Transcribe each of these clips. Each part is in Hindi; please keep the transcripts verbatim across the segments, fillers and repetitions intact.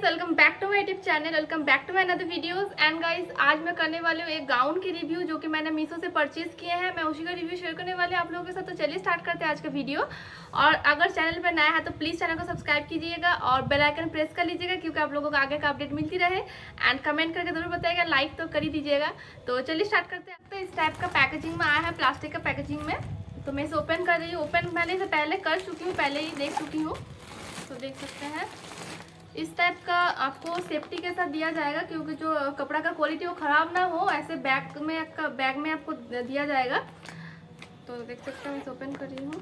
Welcome back to my YouTube channel. Welcome back to my another videos. And guys, आज मैं करने वाली हूँ एक गाउन की रिव्यू जो कि मैंने मीशो से परचेज किए हैं। मैं उसी का रिव्यू शेयर करने वाली हूँ आप लोगों के साथ। तो चलिए स्टार्ट करते हैं आज का वीडियो। और अगर चैनल पर नया है तो प्लीज़ चैनल को सब्सक्राइब कीजिएगा और बेल आइकन प्रेस कर लीजिएगा, क्योंकि आप लोगों को आगे का अपडेट मिलती रहे। एंड कमेंट करके जरूर बताइएगा, लाइक तो कर ही दीजिएगा। तो चलिए स्टार्ट करते हैं। तो इस टाइप का पैकेजिंग में आया है, प्लास्टिक का पैकेजिंग में। तो मैं इसे ओपन कर रही हूँ। ओपन मैंने इसे पहले कर चुकी हूँ, पहले ही देख चुकी हूँ। तो देख सकते हैं इस टाइप का आपको सेफ्टी के साथ दिया जाएगा, क्योंकि जो कपड़ा का क्वालिटी वो ख़राब ना हो, ऐसे बैग में बैग में आपको दिया जाएगा। तो देख सकते हैं, मैं इसे ओपन कर रही हूँ।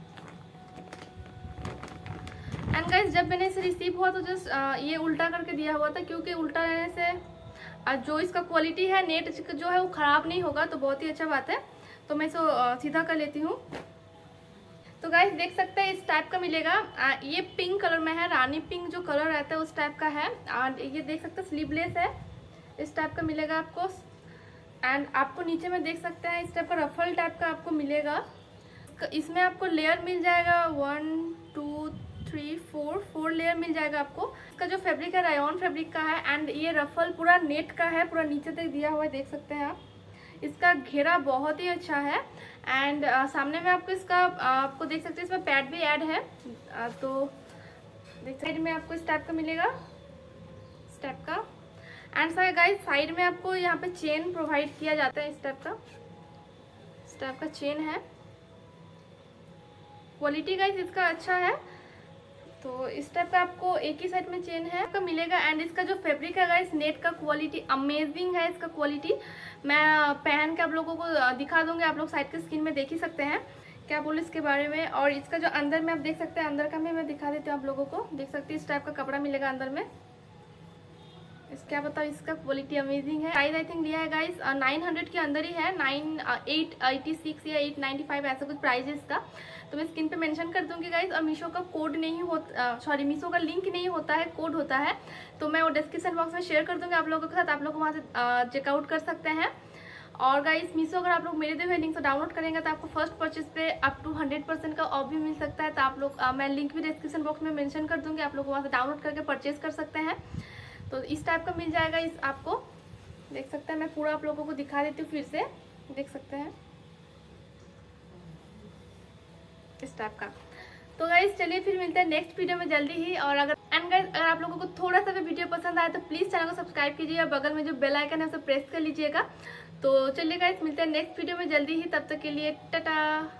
एंड गाइस, जब मैंने इसे रिसीव हुआ तो जस्ट ये उल्टा करके दिया हुआ था, क्योंकि उल्टा रहने से जो इसका क्वालिटी है नेट जो है वो ख़राब नहीं होगा। तो बहुत ही अच्छा बात है। तो मैं इसे सीधा कर लेती हूँ। तो गाइस देख सकते हैं इस टाइप का मिलेगा। आ, ये पिंक कलर में है, रानी पिंक जो कलर रहता है उस टाइप का है। और ये देख सकते हैं स्लीवलेस है, इस टाइप का मिलेगा आपको। एंड आपको नीचे में देख सकते हैं इस टाइप का रफल टाइप का आपको मिलेगा। इसमें आपको लेयर मिल जाएगा, one two three four four layer मिल जाएगा आपको। इसका जो फैब्रिक है रायॉन फैब्रिक का है। एंड ये रफल पूरा नेट का है, पूरा नीचे तक दिया हुआ है, देख सकते हैं आप। इसका घेरा बहुत ही अच्छा है। एंड uh, सामने में आपको इसका uh, आपको देख सकते हैं इसमें पैड भी ऐड है। uh, तो देख साइड में आपको इस टाइप का मिलेगा, इस टाइप का। एंड साइड गाइस, साइड में आपको यहाँ पे चेन प्रोवाइड किया जाता है, इस टाइप का, इस टाइप का चेन है। क्वालिटी गाइस इसका अच्छा है। तो इस टाइप का आपको एक ही साइड में चेन है का मिलेगा। एंड इसका जो फैब्रिक है गाइस, नेट का क्वालिटी अमेजिंग है। इसका क्वालिटी मैं पहन के आप लोगों को दिखा दूंगी, आप लोग साइड के स्क्रीन में देख ही सकते हैं क्या बोलूँ इसके बारे में। और इसका जो अंदर में आप देख सकते हैं, अंदर का भी मैं दिखा देती हूँ आप लोगों को। देख सकते हैं इस टाइप का कपड़ा मिलेगा अंदर में। इस क्या बताओ, इसका क्वालिटी अमेजिंग है। प्राइस आई थिंक दिया है गाइस नाइन हंड्रेड के अंदर ही है, नाइन एट एटी सिक्स या एट नाइन्टी फाइव ऐसा कुछ प्राइस है इसका। तो मैं स्क्रीन पे मेंशन कर दूंगी गाइस। और मीशो का कोड नहीं होता, सॉरी मीशो का लिंक नहीं होता है, कोड होता है। तो मैं वो डिस्क्रिप्शन बॉक्स में शेयर कर दूंगी आप लोगों के साथ, आप लोग वहाँ से चेकआउट कर सकते हैं। और गाइस मीशो अगर आप लोग मेरे दिए हुए लिंक से डाउनलोड करेंगे तो आपको फर्स्ट परचेज पे अप टू हंड्रेड परसेंट का ऑफ भी मिल सकता है। तो आप लोग आ, मैं लिंक भी डिस्क्रिप्शन बॉक्स में मेंशन कर दूंगी, आप लोग वहाँ से डाउनलोड करके परचेज कर सकते हैं। तो इस टाइप का मिल जाएगा इस आपको, देख सकते हैं। मैं पूरा आप लोगों को दिखा देती हूँ फिर से, देख सकते हैं इस टाइप का। तो गाइस चलिए फिर मिलते हैं नेक्स्ट वीडियो में जल्दी ही। और अगर एंड गाइस, अगर आप लोगों को थोड़ा सा भी वीडियो पसंद आए तो प्लीज़ चैनल को सब्सक्राइब कीजिए और बगल में जो बेल आइकन है उसे प्रेस कर लीजिएगा। तो चलिए गाइस मिलते हैं नेक्स्ट वीडियो में जल्दी ही, तब तक के लिए टाटा।